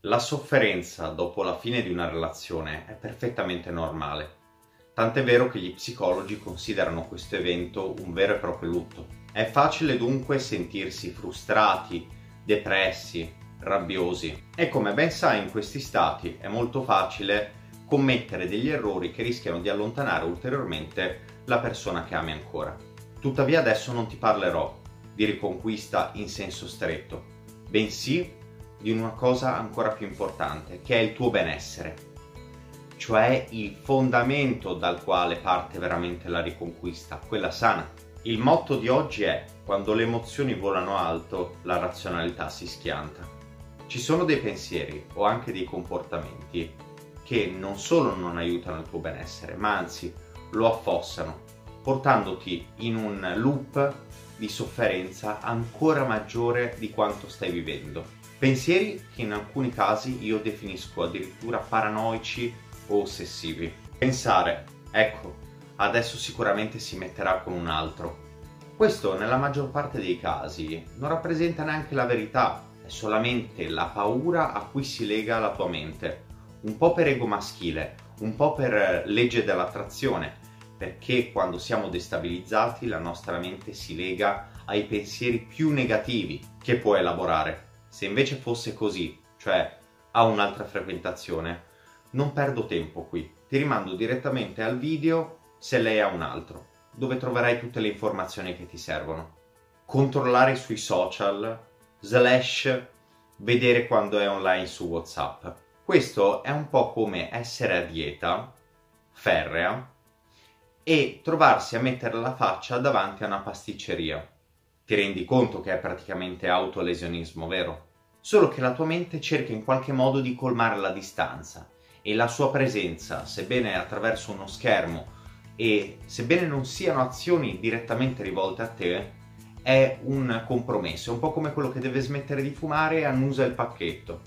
La sofferenza dopo la fine di una relazione è perfettamente normale, tant'è vero che gli psicologi considerano questo evento un vero e proprio lutto. È facile dunque sentirsi frustrati, depressi, rabbiosi e come ben sai in questi stati è molto facile commettere degli errori che rischiano di allontanare ulteriormente la persona che ami ancora. Tuttavia adesso non ti parlerò di riconquista in senso stretto, bensì di una cosa ancora più importante, che è il tuo benessere, cioè il fondamento dal quale parte veramente la riconquista, quella sana. Il motto di oggi è: quando le emozioni volano alto, la razionalità si schianta. Ci sono dei pensieri o anche dei comportamenti che non solo non aiutano il tuo benessere, ma anzi lo affossano, portandoti in un loop di sofferenza ancora maggiore di quanto stai vivendo. Pensieri che in alcuni casi io definisco addirittura paranoici o ossessivi. Pensare, ecco, adesso sicuramente si metterà con un altro. Questo nella maggior parte dei casi non rappresenta neanche la verità, è solamente la paura a cui si lega la tua mente. Un po' per ego maschile, un po' per legge dell'attrazione, perché quando siamo destabilizzati la nostra mente si lega ai pensieri più negativi che può elaborare. Se invece fosse così, cioè a un'altra frequentazione, non perdo tempo qui. Ti rimando direttamente al video Se lei ha un altro, dove troverai tutte le informazioni che ti servono. Controllare sui social, / vedere quando è online su WhatsApp. Questo è un po' come essere a dieta, ferrea, e trovarsi a mettere la faccia davanti a una pasticceria. Ti rendi conto che è praticamente autolesionismo, vero? Solo che la tua mente cerca in qualche modo di colmare la distanza e la sua presenza, sebbene attraverso uno schermo e sebbene non siano azioni direttamente rivolte a te, è un compromesso, è un po' come quello che deve smettere di fumare e annusa il pacchetto.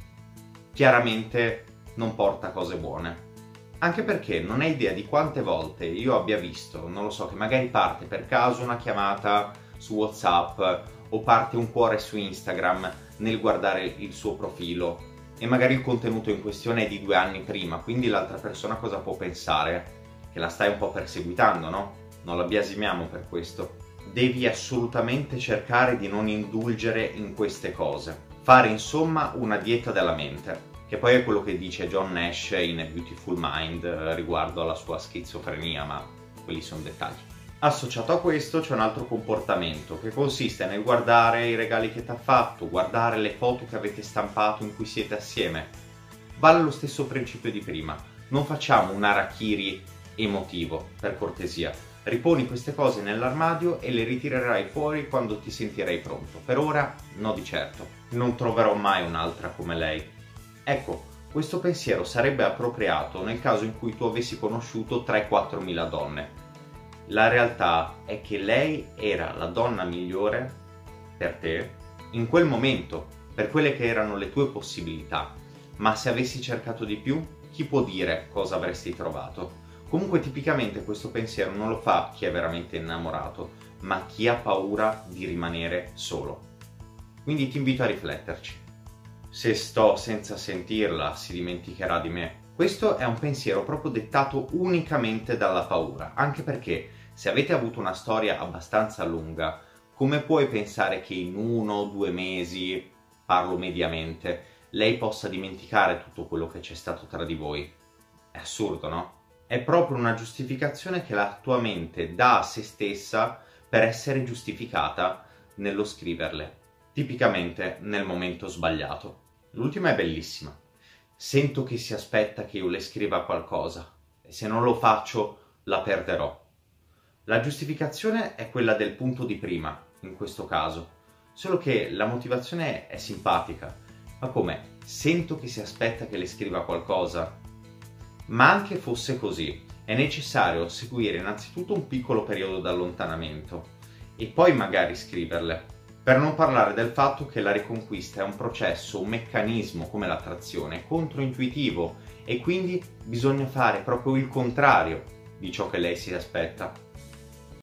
Chiaramente non porta cose buone. Anche perché non hai idea di quante volte io abbia visto, non lo so, che magari parte per caso una chiamata su WhatsApp o parte un cuore su Instagram nel guardare il suo profilo e magari il contenuto in questione è di 2 anni prima, quindi l'altra persona cosa può pensare? Che la stai un po' perseguitando, no? Non la biasimiamo per questo. Devi assolutamente cercare di non indulgere in queste cose. Fare insomma una dieta della mente, che poi è quello che dice John Nash in A Beautiful Mind riguardo alla sua schizofrenia, ma quelli sono dettagli. Associato a questo c'è un altro comportamento che consiste nel guardare i regali che ti ha fatto, guardare le foto che avete stampato in cui siete assieme. Vale lo stesso principio di prima, non facciamo un harakiri emotivo, per cortesia. Riponi queste cose nell'armadio e le ritirerai fuori quando ti sentirai pronto. Per ora no di certo, non troverò mai un'altra come lei. Ecco, questo pensiero sarebbe appropriato nel caso in cui tu avessi conosciuto 3-4 mila donne. La realtà è che lei era la donna migliore per te in quel momento, per quelle che erano le tue possibilità, ma se avessi cercato di più, chi può dire cosa avresti trovato? Comunque tipicamente questo pensiero non lo fa chi è veramente innamorato, ma chi ha paura di rimanere solo. Quindi ti invito a rifletterci. Se sto senza sentirla, si dimenticherà di me. Questo è un pensiero proprio dettato unicamente dalla paura, anche perché se avete avuto una storia abbastanza lunga, come puoi pensare che in 1 o 2 mesi, parlo mediamente, lei possa dimenticare tutto quello che c'è stato tra di voi? È assurdo, no? È proprio una giustificazione che la tua mente dà a se stessa per essere giustificata nello scriverle, tipicamente nel momento sbagliato. L'ultima è bellissima. Sento che si aspetta che io le scriva qualcosa e se non lo faccio la perderò. La giustificazione è quella del punto di prima, in questo caso, solo che la motivazione è simpatica. Ma come? Sento che si aspetta che le scriva qualcosa? Ma anche fosse così, è necessario seguire innanzitutto un piccolo periodo di allontanamento e poi magari scriverle. Per non parlare del fatto che la riconquista è un processo, un meccanismo come l'attrazione, controintuitivo e quindi bisogna fare proprio il contrario di ciò che lei si aspetta.